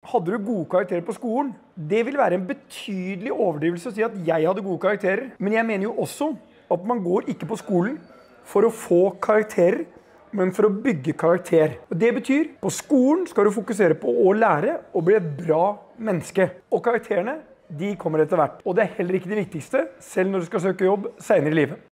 hadde du gode karakterer på skolen? Det vil være en betydelig overdrivelse å si at jeg hadde gode karakterer. Men jeg mener jo også at man går ikke på skolen for å få karakterer, men for å bygge karakter. Og det betyr, på skolen skal du fokusere på å lære og bli et bra menneske. Og karakterene, de kommer etter hvert. Og det er heller ikke det viktigste, selv når du skal søke jobb senere i livet.